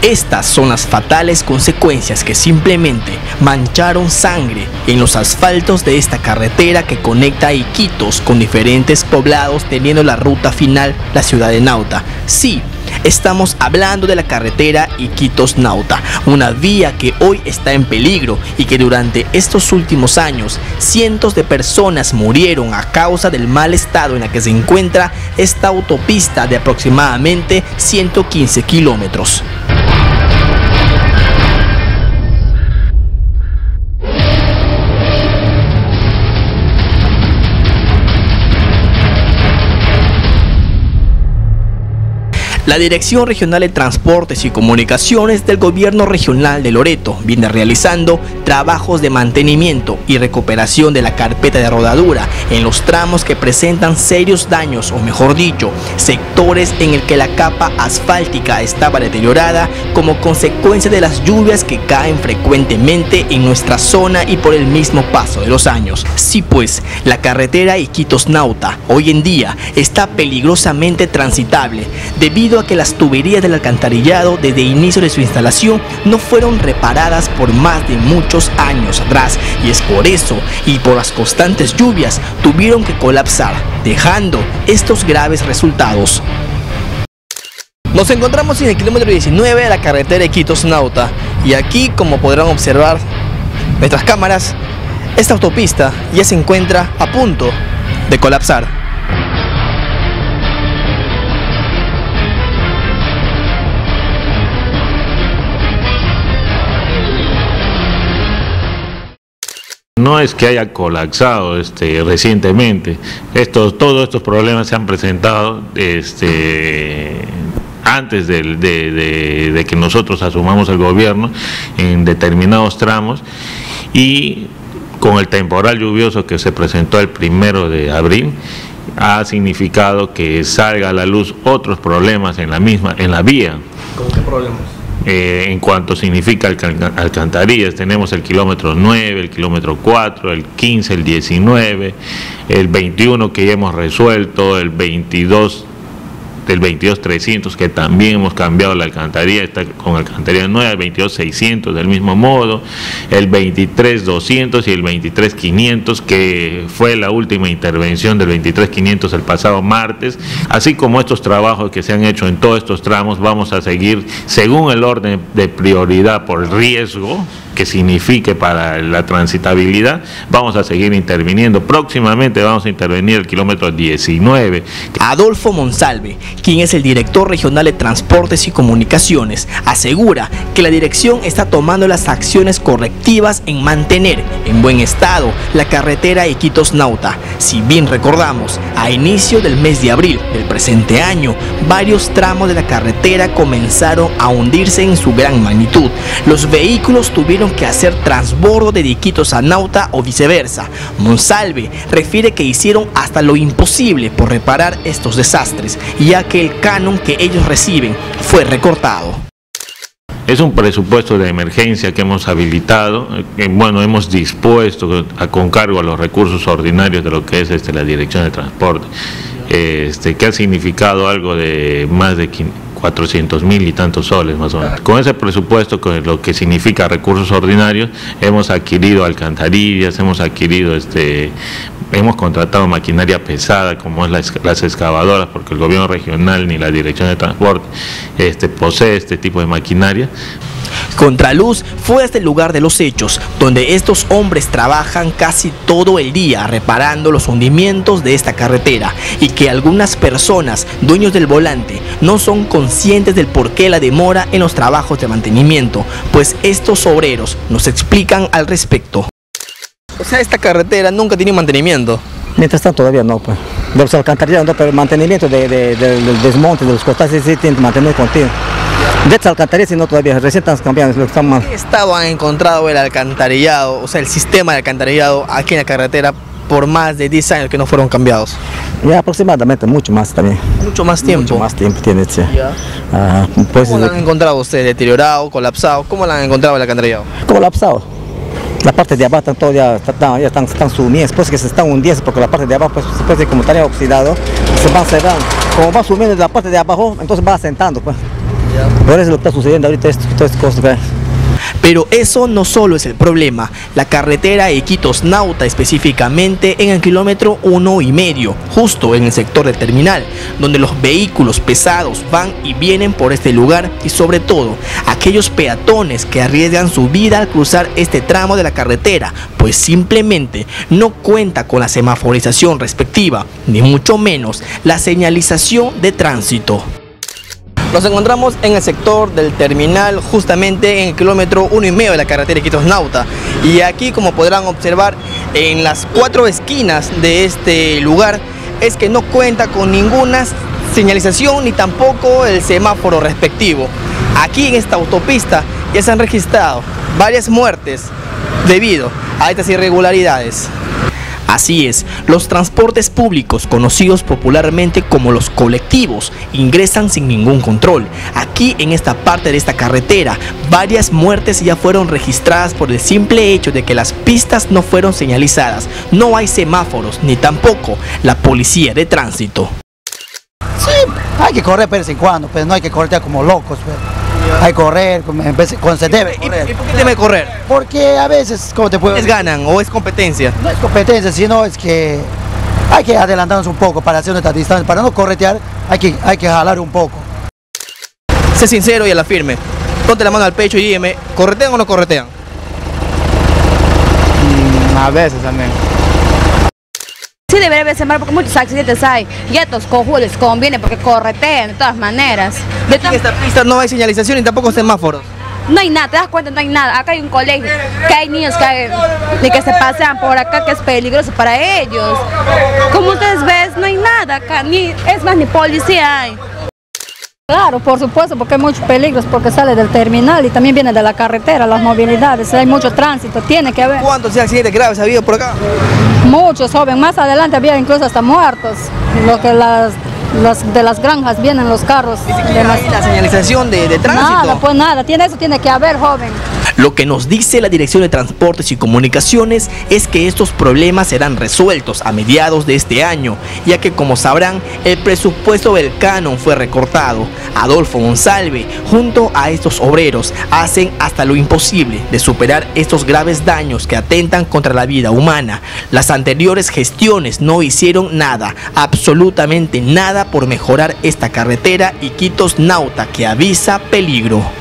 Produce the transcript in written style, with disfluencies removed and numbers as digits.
Estas son las fatales consecuencias que simplemente mancharon sangre en los asfaltos de esta carretera que conecta a Iquitos con diferentes poblados, teniendo la ruta final la ciudad de Nauta. Sí, estamos hablando de la carretera Iquitos-Nauta, una vía que hoy está en peligro y que durante estos últimos años cientos de personas murieron a causa del mal estado en la que se encuentra esta autopista de aproximadamente 115 kilómetros. La Dirección Regional de Transportes y Comunicaciones del Gobierno Regional de Loreto viene realizando trabajos de mantenimiento y recuperación de la carpeta de rodadura en los tramos que presentan serios daños, o mejor dicho, sectores en el que la capa asfáltica estaba deteriorada como consecuencia de las lluvias que caen frecuentemente en nuestra zona y por el mismo paso de los años. Sí, pues, la carretera Iquitos-Nauta hoy en día está peligrosamente transitable debido a que las tuberías del alcantarillado desde inicio de su instalación no fueron reparadas por más de muchos años atrás, y es por eso y por las constantes lluvias tuvieron que colapsar, dejando estos graves resultados. Nos encontramos en el kilómetro 19 de la carretera Iquitos-Nauta y aquí, como podrán observar nuestras cámaras, esta autopista ya se encuentra a punto de colapsar. No es que haya colapsado recientemente, todos estos problemas se han presentado antes de que nosotros asumamos el gobierno en determinados tramos, y con el temporal lluvioso que se presentó el 1 de abril ha significado que salga a la luz otros problemas en la vía. ¿Cómo qué problemas? En cuanto significa alcantarillas, tenemos el kilómetro 9, el kilómetro 4, el 15, el 19, el 21 que ya hemos resuelto, el 22, del 22-300 que también hemos cambiado la alcantarilla, está con alcantarilla nueva, el 22-600 del mismo modo, el 23-200 y el 23-500 que fue la última intervención del 23-500 el pasado martes. Así como estos trabajos que se han hecho en todos estos tramos, vamos a seguir según el orden de prioridad por riesgo que signifique para la transitabilidad. Vamos a seguir interviniendo. Próximamente vamos a intervenir el kilómetro 19. Adolfo Monsalve, quien es el director regional de Transportes y Comunicaciones, asegura que la dirección está tomando las acciones correctivas en mantener en buen estado la carretera Iquitos-Nauta. Si bien recordamos, a inicio del mes de abril del presente año, varios tramos de la carretera comenzaron a hundirse en su gran magnitud. Los vehículos tuvieron que hacer transbordo de Iquitos a Nauta o viceversa. Monsalve refiere que hicieron hasta lo imposible por reparar estos desastres, ya que el canon que ellos reciben fue recortado. Es un presupuesto de emergencia que hemos habilitado, hemos dispuesto con cargo a los recursos ordinarios de lo que es la Dirección de Transporte, que ha significado algo de más de 400.000 y tantos soles más o menos. Con ese presupuesto, con lo que significa recursos ordinarios, hemos adquirido alcantarillas, hemos contratado maquinaria pesada como es las excavadoras, porque el gobierno regional ni la Dirección de Transporte posee este tipo de maquinaria. Contraluz fue hasta el lugar de los hechos, donde estos hombres trabajan casi todo el día reparando los hundimientos de esta carretera, y que algunas personas, dueños del volante, no son conscientes del porqué la demora en los trabajos de mantenimiento, pues estos obreros nos explican al respecto. O sea, esta carretera nunca tiene mantenimiento. Mientras tanto todavía no, pues. De los alcantarillados no, pero el mantenimiento del desmonte de los costales sí tiene que mantener continuo. De estas alcantarillas no todavía, recién están cambiando, lo que están mal. ¿Qué estado han encontrado el alcantarillado, o sea, el sistema de alcantarillado aquí en la carretera por más de 10 años que no fueron cambiados? Ya aproximadamente, mucho más también. ¿Mucho más tiempo? Mucho más tiempo tiene, sí. Pues, ¿cómo lo han encontrado ustedes? ¿Deteriorado, colapsado? ¿Cómo lo han encontrado el alcantarillado? Colapsado. La parte de abajo ya están sumidas, después que se están hundiendo, porque la parte de abajo, pues, después de como estaría oxidado, se van cerrando. Como va sumiendo la parte de abajo, entonces va asentando, pues. Por eso es lo que está sucediendo ahorita, todas estas cosas que hay. Pero eso no solo es el problema. La carretera Iquitos-Nauta, específicamente en el kilómetro 1,5, justo en el sector del terminal, donde los vehículos pesados van y vienen por este lugar, y sobre todo aquellos peatones que arriesgan su vida al cruzar este tramo de la carretera, pues simplemente no cuenta con la semaforización respectiva, ni mucho menos la señalización de tránsito. Nos encontramos en el sector del terminal, justamente en el kilómetro 1,5 de la carretera Iquitos-Nauta. Y aquí, como podrán observar, en las 4 esquinas de este lugar, es que no cuenta con ninguna señalización ni tampoco el semáforo respectivo. Aquí en esta autopista ya se han registrado varias muertes debido a estas irregularidades. Así es, los transportes públicos, conocidos popularmente como los colectivos, ingresan sin ningún control. Aquí en esta parte de esta carretera, varias muertes ya fueron registradas por el simple hecho de que las pistas no fueron señalizadas. No hay semáforos, ni tampoco la policía de tránsito. Sí, hay que correr de vez en cuando, pero no hay que correr como locos, pues. Hay que correr cuando se debe correr. ¿Y por qué debe correr? Porque a veces, ¿cómo te puedo decir? ¿Es ganan o es competencia? No es competencia, sino es que hay que adelantarnos un poco para hacer nuestra distancia. Para no corretear, hay que jalar un poco. Sé sincero y a la firme. Ponte la mano al pecho y dime, ¿corretean o no corretean? A veces también. Sí, debería ser mal porque muchos accidentes hay y a estos cojudos les conviene porque corretean de todas maneras. En esta pista no hay señalización ni tampoco semáforos. No hay nada, te das cuenta, no hay nada. Acá hay un colegio, que hay niños que se pasean por acá, que es peligroso para ellos. Como ustedes ven, no hay nada acá, es más, ni policía hay. Claro, por supuesto, porque hay muchos peligros, porque sale del terminal y también viene de la carretera, las movilidades, hay mucho tránsito, tiene que haber. ¿Cuántos accidentes graves ha habido por acá? Muchos, joven, más adelante había incluso hasta muertos, lo que de las granjas vienen los carros. ¿La señalización de tránsito? Nada, pues nada, eso tiene que haber, joven. Lo que nos dice la Dirección de Transportes y Comunicaciones es que estos problemas serán resueltos a mediados de este año, ya que, como sabrán, el presupuesto del canon fue recortado. Adolfo Monsalve, junto a estos obreros, hacen hasta lo imposible de superar estos graves daños que atentan contra la vida humana. Las anteriores gestiones no hicieron nada, absolutamente nada, por mejorar esta carretera Iquitos-Nauta que avisa peligro.